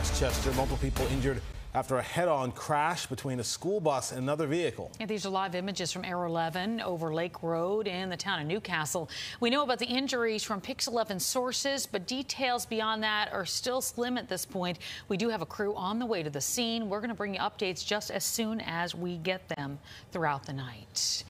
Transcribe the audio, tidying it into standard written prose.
Westchester. Multiple people injured after a head-on crash between a school bus and another vehicle. And these are live images from Air 11 over Lake Road in the town of Newcastle. We know about the injuries from Pix 11 sources, but details beyond that are still slim at this point. We do have a crew on the way to the scene. We're going to bring you updates just as soon as we get them throughout the night.